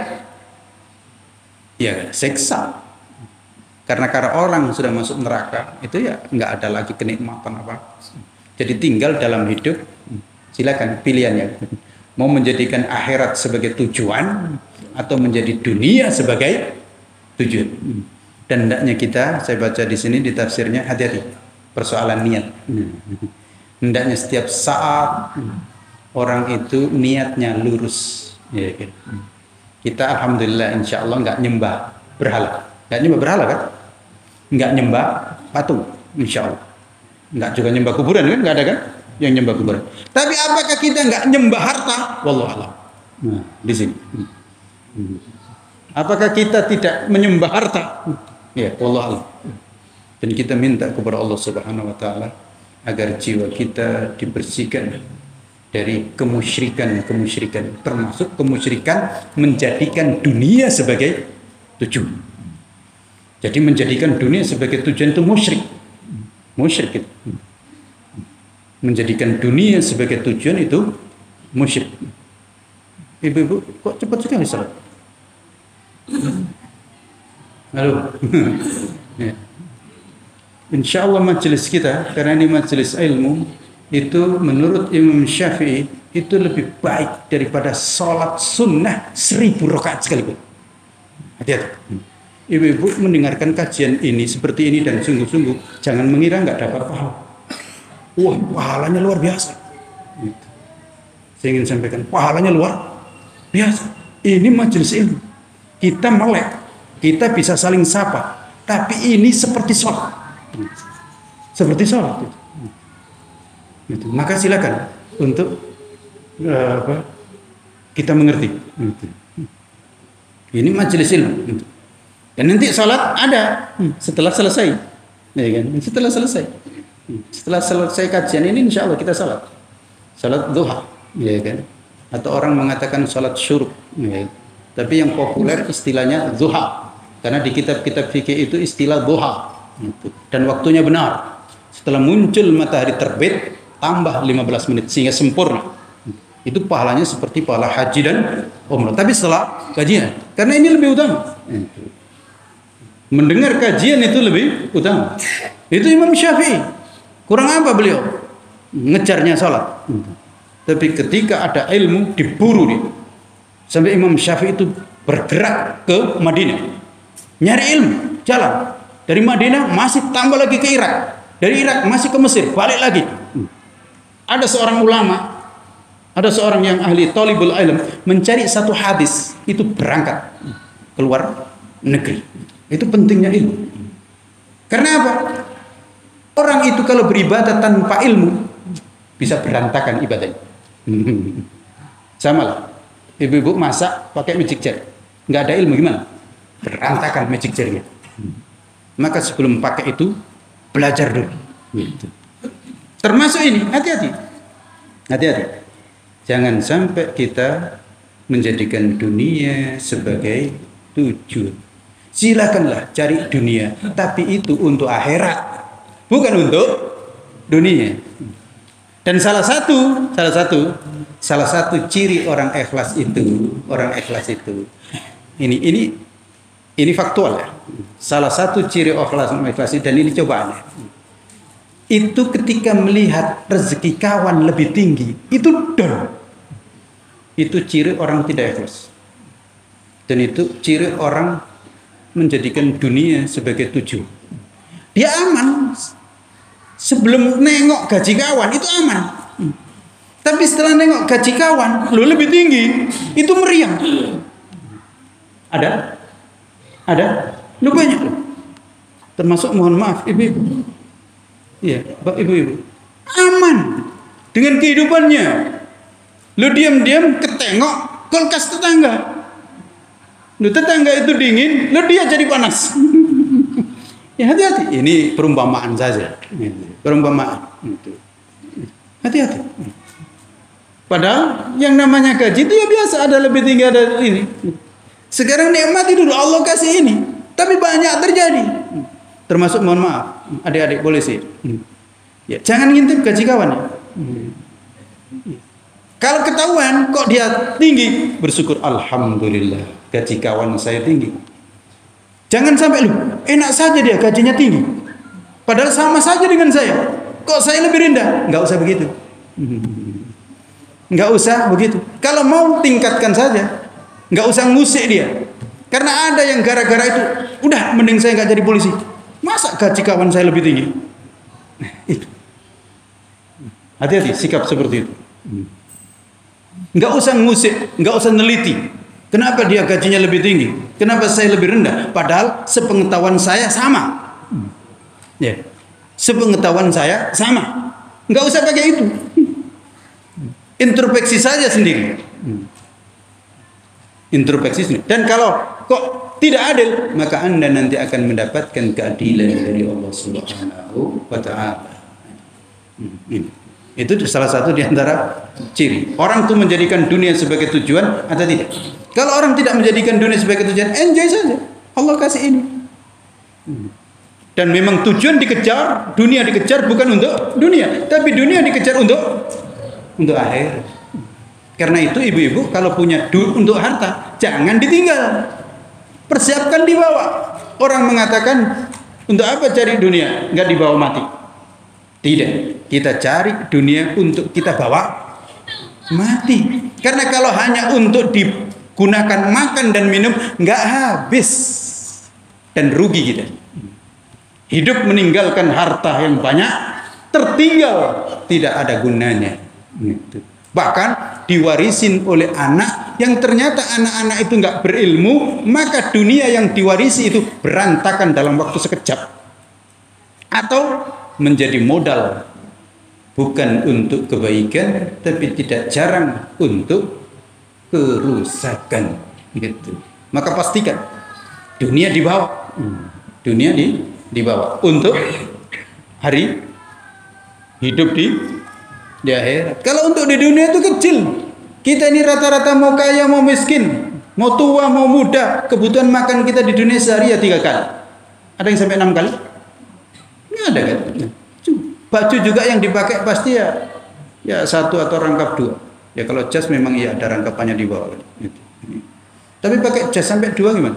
ya siksa. Karena karena orang sudah masuk neraka itu ya nggak ada lagi kenikmatan apa. Jadi tinggal dalam hidup, silakan pilihannya. Mau menjadikan akhirat sebagai tujuan atau menjadi dunia sebagai tujuan. Dan hendaknya kita, saya baca di sini di tafsirnya, hati-hati persoalan niat. Hendaknya setiap saat orang itu niatnya lurus. Ya, kan? Kita alhamdulillah insya Allah nggak nyembah berhala, nggak nyembah berhala kan? Nggak nyembah patung, insya Allah. Nggak juga nyembah kuburan kan? Nggak ada kan? Yang nyembah kuburan. Tapi apakah kita nggak nyembah harta? Wallahu a'lam. Nah, di sini. Apakah kita tidak menyembah harta? Ya, wallahu a'lam. Dan kita minta kepada Allah Subhanahu wa taala agar jiwa kita dibersihkan dari kemusyrikan-kemusyrikan, termasuk kemusyrikan menjadikan dunia sebagai tujuan. Jadi menjadikan dunia sebagai tujuan itu musyrik. Musyrik itu. Menjadikan dunia sebagai tujuan itu musyrik. Ibu-ibu, kok cepat sekali salat? Halo. Ya. Insya Allah majelis kita, karena ini majelis ilmu, itu menurut Imam Syafi'i itu lebih baik daripada sholat sunnah seribu rakaat sekalipun. Hati-hati. Ibu-ibu mendengarkan kajian ini seperti ini dan sungguh-sungguh jangan mengira nggak dapat pahala. Wah, pahalanya luar biasa. Gitu. Saya ingin sampaikan pahalanya luar biasa. Ini majelis ilmu. Kita melek, kita bisa saling sapa, tapi ini seperti sholat. Seperti sholat. Gitu. Maka silakan untuk uh, apa, kita mengerti. Gitu. Ini majelis ilmu. Gitu. Dan nanti sholat ada setelah selesai, ya kan? Setelah selesai, setelah selesai kajian ini, insya Allah kita sholat, sholat duha, ya kan? Atau orang mengatakan sholat syuruk, ya. Tapi yang populer istilahnya duha, karena di kitab-kitab fikih itu istilah duha, gitu. Dan waktunya benar. Setelah muncul matahari terbit, tambah lima belas menit sehingga sempurna. Itu pahalanya seperti pahala haji dan umrah. Tapi setelah kajian, karena ini lebih utama. Mendengar kajian itu lebih utama. Itu Imam Syafi'i. Kurang apa beliau? Ngejarnya sholat. Tapi ketika ada ilmu diburu dia. Sampai Imam Syafi'i itu bergerak ke Madinah. Nyari ilmu, jalan. Dari Madinah masih tambah lagi ke Irak. Dari Irak masih ke Mesir, balik lagi. Ada seorang ulama, ada seorang yang ahli talibul ilm mencari satu hadis, itu berangkat keluar negeri. Itu pentingnya ilmu. Karena apa? Orang itu kalau beribadah tanpa ilmu bisa berantakan ibadahnya. Sama lah. Ibu-ibu masak pakai magic jar, nggak ada ilmu gimana? Berantakan magic jarnya. Maka sebelum pakai itu belajar dulu. Gitu. Termasuk ini, hati-hati. Hati-hati. Jangan sampai kita menjadikan dunia sebagai tujuan. Silakanlah cari dunia, tapi itu untuk akhirat, bukan untuk dunia. Dan salah satu, salah satu, salah satu ciri orang ikhlas itu, orang ikhlas itu, ini ini ini faktual ya. Salah satu ciri orang ikhlas dan ini cobaannya. Itu ketika melihat rezeki kawan lebih tinggi, itu down. Itu ciri orang tidak ikhlas. Dan itu ciri orang menjadikan dunia sebagai tujuan. Dia aman. Sebelum nengok gaji kawan itu aman. Tapi setelah nengok gaji kawan, lo lebih tinggi, itu meriang. Ada? Ada? Lu banyak. Termasuk mohon maaf ibu-ibu. Iya, Bapak ibu-ibu. Aman dengan kehidupannya. Lu diam-diam ketengok kulkas tetangga. Lu tetangga itu dingin, lu dia jadi panas. Ya hati-hati. Ini perumpamaan saja. Perumpamaan. Hati-hati. Padahal yang namanya gaji itu ya biasa, ada lebih tinggi ada ini. Sekarang nikmati dulu, Allah kasih ini. Tapi banyak terjadi. Termasuk mohon maaf, adik-adik boleh sih. Ya, jangan ngintip gaji kawan. Ya. Kalau ketahuan kok dia tinggi, bersyukur alhamdulillah gaji kawan saya tinggi. Jangan sampai lu enak saja dia gajinya tinggi. Padahal sama saja dengan saya. Kok saya lebih rendah? Enggak usah begitu. Enggak usah begitu. Kalau mau tingkatkan saja. Enggak usah ngusik dia. Karena ada yang gara-gara itu, udah mending saya enggak jadi polisi. Masa gaji kawan saya lebih tinggi? Nah, itu. Hati-hati sikap seperti itu. Enggak usah ngusik, enggak usah neliti. Kenapa dia gajinya lebih tinggi? Kenapa saya lebih rendah? Padahal sepengetahuan saya sama. Ya. Sepengetahuan saya sama. Enggak usah pakai itu. Introspeksi saja sendiri. Introspeksi sendiri. Dan kalau kok tidak adil, maka Anda nanti akan mendapatkan keadilan dari Allah Subhanahu wa taala. Itu salah satu di antara ciri. Orang itu menjadikan dunia sebagai tujuan atau tidak? Kalau orang tidak menjadikan dunia sebagai tujuan, enjoy saja. Allah kasih ini. Dan memang tujuan dikejar, dunia dikejar bukan untuk dunia, tapi dunia dikejar untuk untuk akhir. Karena itu ibu-ibu kalau punya du untuk harta, jangan ditinggal. Persiapkan dibawa. Orang mengatakan untuk apa cari dunia? Enggak dibawa mati. Tidak. Kita cari dunia untuk kita bawa mati. Karena kalau hanya untuk digunakan makan dan minum, enggak habis dan rugi kita. Hidup meninggalkan harta yang banyak, tertinggal tidak ada gunanya. Bahkan diwarisin oleh anak yang ternyata anak-anak itu enggak berilmu, maka dunia yang diwarisi itu berantakan dalam waktu sekejap. Atau menjadi modal bukan untuk kebaikan, tapi tidak jarang untuk kerusakan. Gitu. Maka pastikan dunia dibawa, dunia di dibawa untuk hari hidup di di akhirat. Kalau untuk di dunia itu kecil. Kita ini rata-rata mau kaya mau miskin, mau tua mau muda, kebutuhan makan kita di dunia sehari ya tiga kali. Ada yang sampai enam kali? Nggak ada kan? Baju juga yang dipakai pasti ya ya satu atau rangkap dua. Ya kalau jas memang iya ada rangkapannya di bawah. Tapi pakai jas sampai dua gimana?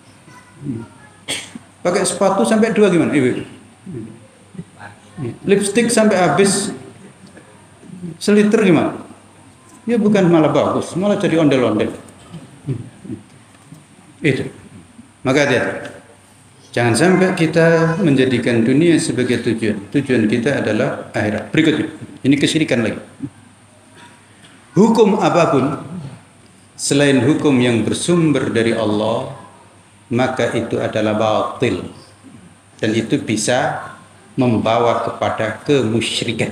Pakai sepatu sampai dua gimana? Ibu. Lipstick sampai habis seliter gimana? Ya bukan malah bagus, malah jadi ondel-ondel. Itu. Maka hati-hati. Jangan sampai kita menjadikan dunia sebagai tujuan. Tujuan kita adalah akhirat. Berikutnya, ini kesyirikan lagi. Hukum apapun selain hukum yang bersumber dari Allah, maka itu adalah batil. Dan itu bisa membawa kepada kemusyrikan.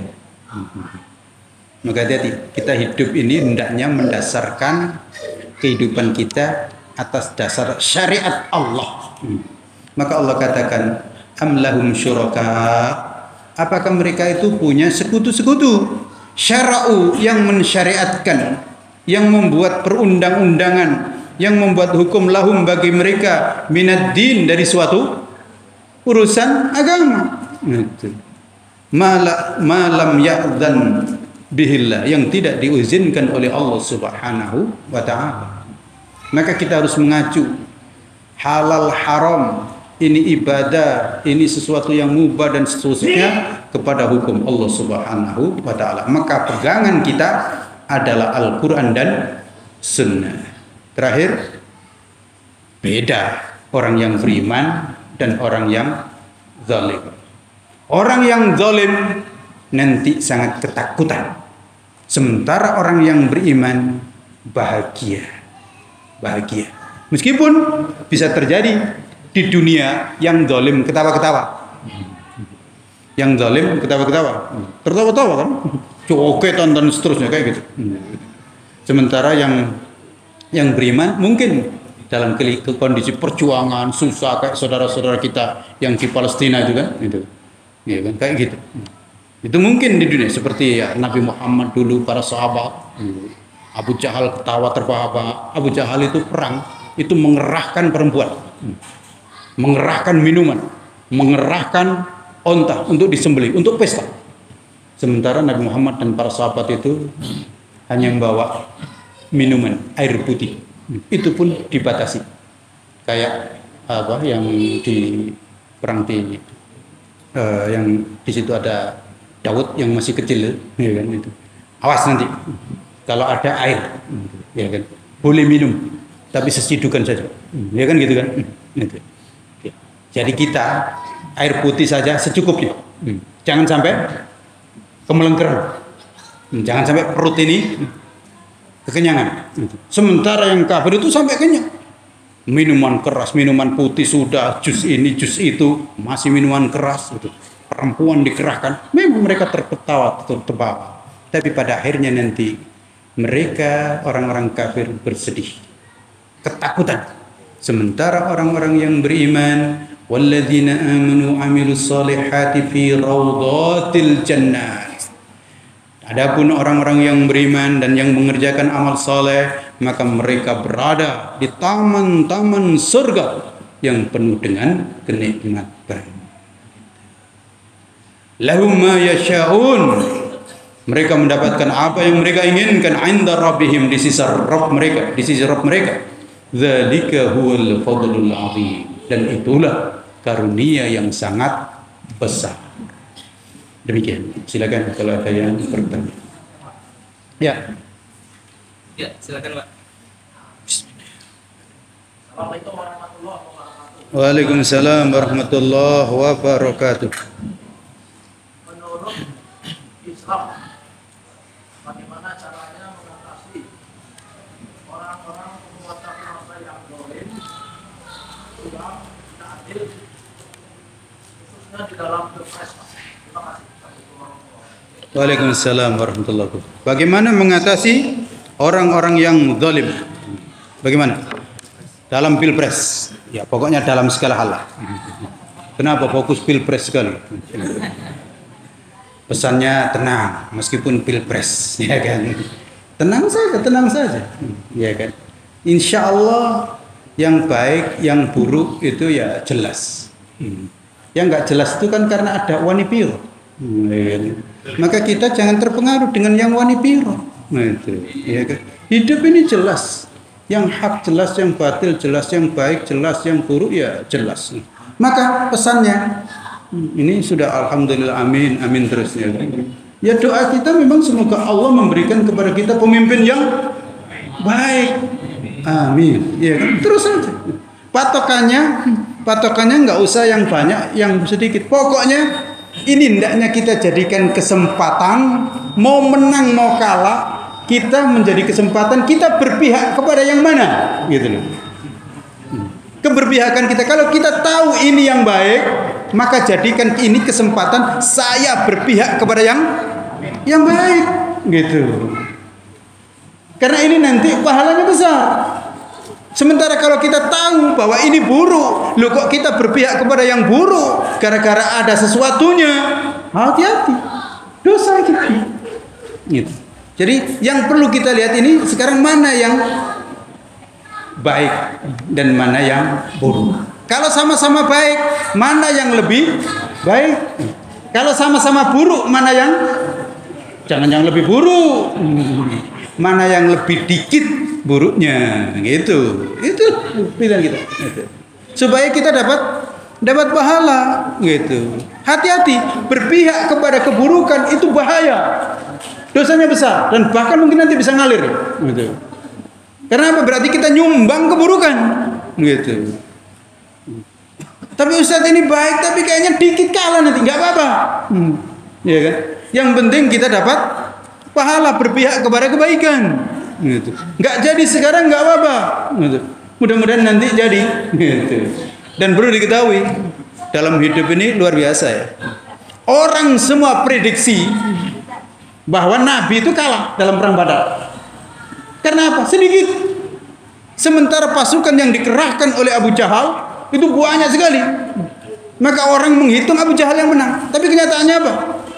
Maka hati-hati, kita hidup ini hendaknya mendasarkan kehidupan kita atas dasar syariat Allah. Maka Allah katakan, am lahum syuraka, apakah mereka itu punya sekutu-sekutu? Syara'u, yang mensyariatkan, yang membuat perundang-undangan, yang membuat hukum lahum bagi mereka minad din, dari suatu urusan agama. Itu Mala, malam ya'dzan bihillah, yang tidak diizinkan oleh Allah Subhanahu wa ta'ala. Maka kita harus mengacu halal haram, ini ibadah, ini sesuatu yang mubah dan seterusnya, kepada hukum Allah Subhanahu wa ta'ala. Maka pegangan kita adalah Al-Quran dan Sunnah. Terakhir, beda orang yang beriman dan orang yang zalim. Orang yang zalim nanti sangat ketakutan, sementara orang yang beriman bahagia. Bahagia. Meskipun bisa terjadi di dunia yang zalim ketawa-ketawa, yang zalim ketawa-ketawa, tertawa-tawa kan, coketan dan seterusnya kayak gitu. Sementara yang yang beriman mungkin dalam kondisi perjuangan susah, kayak saudara-saudara kita yang di Palestina itu kan, itu, ya kan, kayak gitu. Itu mungkin di dunia seperti ya, Nabi Muhammad dulu, para sahabat, Abu Jahal ketawa terbahak-bahak. Abu Jahal itu perang, itu mengerahkan perempuan, mengerahkan minuman, mengerahkan onta untuk disembelih, untuk pesta. Sementara Nabi Muhammad dan para sahabat itu hanya membawa minuman, air putih. Itu pun dibatasi. Kayak apa yang di perang di uh, yang di situ ada Daud yang masih kecil, ya kan, itu. Awas nanti kalau ada air, ya kan, boleh minum, tapi sesidukan saja, ya kan, gitu kan. Gitu. Jadi kita air putih saja secukupnya, jangan sampai kemelengkeran, jangan sampai perut ini kekenyangan. Sementara yang kafir itu sampai kenyang, minuman keras, minuman putih sudah, jus ini jus itu, masih minuman keras itu. Perempuan dikerahkan, memang mereka tertawa tertawa, tapi pada akhirnya nanti mereka orang-orang kafir bersedih, ketakutan. Sementara orang-orang yang beriman, walladzina amanu amilus solihati fi rawdatil jannat. Adapun orang-orang yang beriman dan yang mengerjakan amal soleh, maka mereka berada di taman-taman surga yang penuh dengan kenikmatan. Lahum ma yasha'un, mereka mendapatkan apa yang mereka inginkan, 'inda rabbihim, di sisi Rabb mereka, di sisi Rabb mereka. Dzalika huwal fadlul 'azim, dan itulah karunia yang sangat besar. Demikian. Silakan kalau ada yang bertanya. Ya. Ya, silakan, Pak. Assalamualaikum warahmatullahi wabarakatuh. Waalaikumsalam warahmatullahi wabarakatuh. Menurut Islam, bagaimana caranya mengatasi orang-orang penguasa penguasa yang zalim, curang, tidak adil, khususnya di dalam pilpres? Terima kasih. Waalaikumsalam warahmatullahi wabarakatuh. Bagaimana mengatasi orang-orang yang zalim? Bagaimana? Dalam pilpres. Ya, pokoknya dalam segala hal. Kenapa fokus pilpres sekali? Pesannya tenang, meskipun pilpres, ya kan? Tenang saja, tenang saja, ya kan? Insya Allah yang baik, yang buruk itu ya jelas. Yang nggak jelas itu kan karena ada wanipiro. Maka kita jangan terpengaruh dengan yang wanipiro. Nah, itu, ya kan? Hidup ini jelas, yang hak jelas, yang batil jelas, yang baik jelas, yang buruk ya jelas. Maka pesannya ini sudah alhamdulillah, amin, amin terusnya. Ya doa kita memang semoga Allah memberikan kepada kita pemimpin yang baik. Amin. Ya kan? Terus saja. Patokannya, patokannya nggak usah yang banyak, yang sedikit. Pokoknya ini hendaknya kita jadikan kesempatan, mau menang mau kalah, kita menjadi kesempatan kita berpihak kepada yang mana, gitu loh. Keberpihakan kita, kalau kita tahu ini yang baik, maka jadikan ini kesempatan saya berpihak kepada yang yang baik, gitu. Karena ini nanti pahalanya besar. Sementara kalau kita tahu bahwa ini buruk, loh kok kita berpihak kepada yang buruk gara-gara ada sesuatunya, hati-hati, dosa kita. Gitu. Jadi yang perlu kita lihat ini sekarang mana yang baik dan mana yang buruk. Kalau sama-sama baik, mana yang lebih baik? Kalau sama-sama buruk, mana yang jangan yang lebih buruk? Mana yang lebih dikit buruknya, gitu. Itu pilihan kita. Gitu. Supaya kita dapat dapat pahala, gitu. Hati-hati, berpihak kepada keburukan itu bahaya. Dosanya besar dan bahkan mungkin nanti bisa ngalir, gitu. Karena apa? Berarti kita nyumbang keburukan, gitu. Tapi Ustadz ini baik, tapi kayaknya dikit kalah nanti, nggak apa-apa, hmm. Ya kan? Yang penting kita dapat pahala berpihak kepada kebaikan, gitu. Nggak jadi sekarang nggak apa-apa, gitu. Mudah-mudahan nanti jadi, gitu. Dan perlu diketahui dalam hidup ini luar biasa ya. Orang semua prediksi bahwa Nabi itu kalah dalam perang Badar. Karena apa? Sedikit. Sementara pasukan yang dikerahkan oleh Abu Jahal itu banyak sekali. Maka orang menghitung Abu Jahal yang menang. Tapi kenyataannya apa?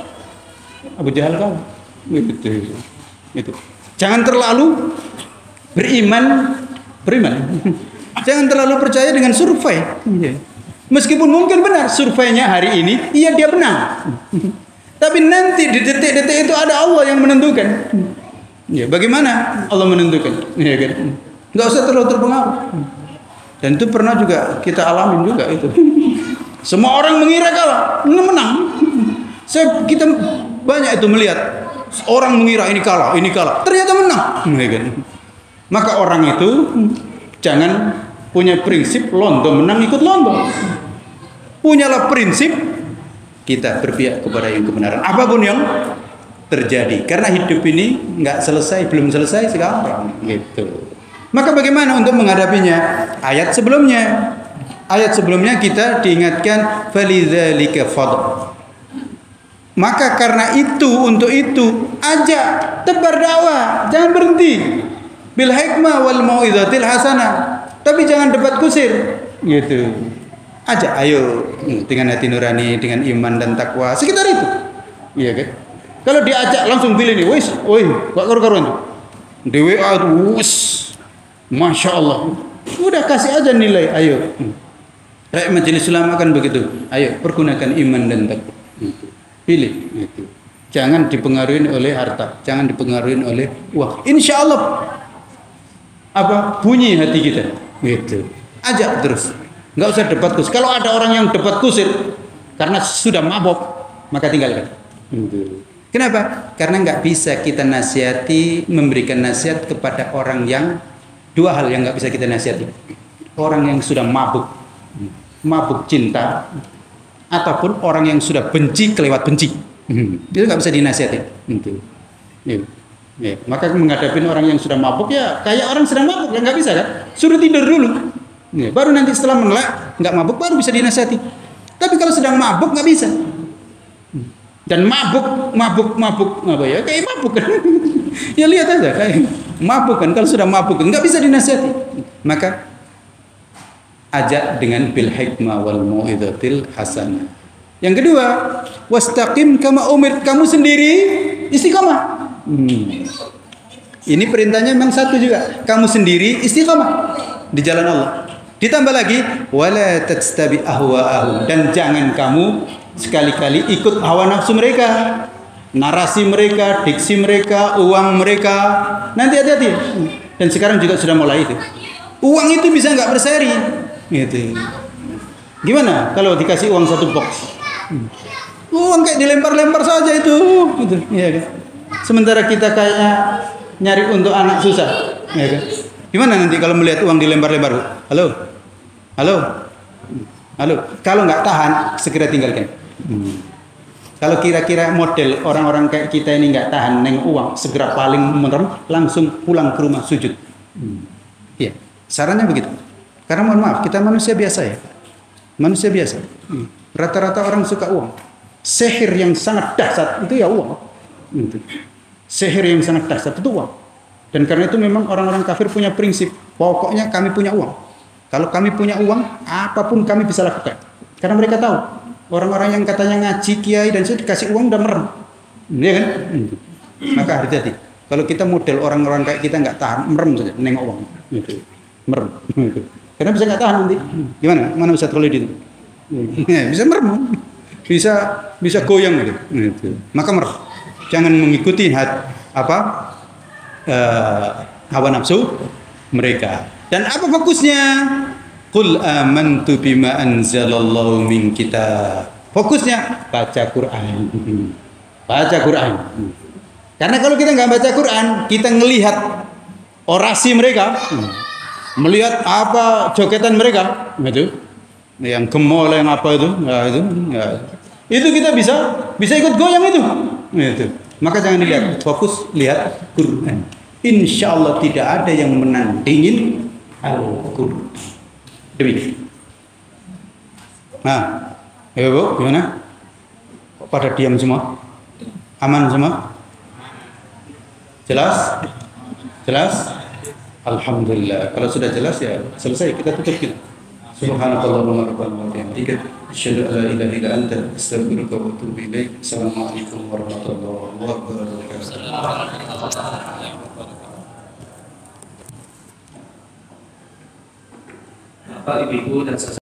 Abu Jahal kalah. Gitu. Gitu. Jangan terlalu beriman, beriman. Jangan terlalu percaya dengan survei. Meskipun mungkin benar surveinya hari ini, iya dia benar. Tapi nanti di detik-detik itu ada Allah yang menentukan. Ya, bagaimana Allah menentukan? Ya kan? Enggak usah terlalu terpengaruh. Dan itu pernah juga kita alamin juga itu. Semua orang mengira kalah, menang. Saya kita banyak itu melihat orang mengira ini kalah, ini kalah, ternyata menang. Ya kan? Maka orang itu jangan punya prinsip londo menang ikut londo. Punyalah prinsip kita berpihak kepada yang kebenaran apapun yang terjadi, karena hidup ini nggak selesai, belum selesai sekarang, gitu. Maka bagaimana untuk menghadapinya? Ayat sebelumnya, ayat sebelumnya kita diingatkan falidzalika fadl. Maka karena itu, untuk itu ajak, tebar dakwah, jangan berhenti. Bil hikmah wal mau'izatil hasanah. Tapi jangan debat kusir, gitu. Ajak, ayo dengan hati nurani, dengan iman dan takwa, sekitar itu. Iya kan? Kalau diajak langsung pilih nih, wis, woi, kok karu-karuan tuh. D W A tuh, wis, masya Allah. Udah kasih aja nilai, ayo. Kayak majelis ulama kan begitu. Ayo pergunakan iman dan takwa. Pilih, gitu. Jangan dipengaruhi oleh harta, jangan dipengaruhi oleh uang. Insya Allah apa bunyi hati kita, gitu. Ajak terus. Nggak usah debat kusir. Kalau ada orang yang debat kusir karena sudah mabok, maka tinggalkan. Kenapa? Karena nggak bisa kita nasihati, memberikan nasihat kepada orang yang dua hal yang nggak bisa kita nasihati. Orang yang sudah mabuk, mabuk cinta, ataupun orang yang sudah benci kelewat benci. Itu nggak bisa dinasihati. Ya, maka menghadapi orang yang sudah mabuk ya kayak orang sedang mabuk, ya nggak bisa kan? Suruh tidur dulu. Ya, baru nanti setelah melek nggak mabuk baru bisa dinasihati. Tapi kalau sedang mabuk nggak bisa. Dan mabuk, mabuk, mabuk apa ya? Kayak mabuk kan? Ya lihat aja kayak mabuk kan. Kalau sudah mabuk nggak bisa dinasihati. Maka ajak dengan bil hikmah wal mau'izatil hasanah. Yang kedua, wastaqim kama umir, kamu sendiri istiqamah. Hmm. Ini perintahnya memang satu juga. Kamu sendiri istiqamah di jalan Allah. Ditambah lagi wala tastabi ahwa'ahum, dan jangan kamu sekali-kali ikut hawa nafsu mereka, narasi mereka, diksi mereka, uang mereka. Nanti hati-hati. Dan sekarang juga sudah mulai itu. Uang itu bisa nggak berseri, gitu. Gimana kalau dikasih uang satu box? Uang kayak dilempar-lempar saja itu, gitu. Ya kan? Sementara kita kayaknya nyari untuk anak susah, ya kan? Gimana nanti kalau melihat uang dilempar-lempar? Halo, halo, Halo, kalau nggak tahan segera tinggalkan. Hmm. Kalau kira-kira model orang-orang kayak kita ini nggak tahan neng uang, segera paling merem, langsung pulang ke rumah sujud. Hmm. Ya, sarannya begitu. Karena mohon maaf, kita manusia biasa ya, manusia biasa. Hmm. Rata-rata orang suka uang. Sihir yang sangat dahsyat itu ya uang. Gitu. Sihir yang sangat dahsyat itu uang. Dan karena itu memang orang-orang kafir punya prinsip, pokoknya kami punya uang. Kalau kami punya uang, apapun kami bisa lakukan. Karena mereka tahu, orang-orang yang katanya ngaji, kiai, dan sudah dikasih uang udah merem. Iya kan? Gitu. Maka hati-hati. Kalau kita model orang-orang kayak kita nggak tahan, merem saja, nengok uang. Gitu. Merem. Gitu. Karena bisa nggak tahan nanti. Gimana? Mana Ustaz Khalid itu? Ya, bisa merem. Bisa bisa goyang gitu. Gitu. Maka merem. Jangan mengikuti hat, apa uh, hawa nafsu mereka. Dan apa fokusnya? Qul amantu bima anzalallahu min kitab. Fokusnya baca Quran. Baca Quran. Karena kalau kita nggak baca Quran, kita ngelihat orasi mereka, melihat apa jogetan mereka, gitu. Yang gemol yang apa itu, ya, itu, ya. Itu kita bisa bisa ikut goyang itu. Gitu. Maka jangan dilihat, fokus lihat Quran. Insya Allah tidak ada yang menandingin Al-Quran. Demikian. Nah, ya Bu, gimana? Kok pada diam semua? Aman semua? Jelas? Jelas? Alhamdulillah. Kalau sudah jelas ya selesai, kita tutup kita. Subhanakallahumma rabbana wa bihamdika asyhadu an la ilaha illa anta astaghfiruka wa atubu ilaik. Assalamualaikum warahmatullahi wabarakatuh. Bapak, Ibu dan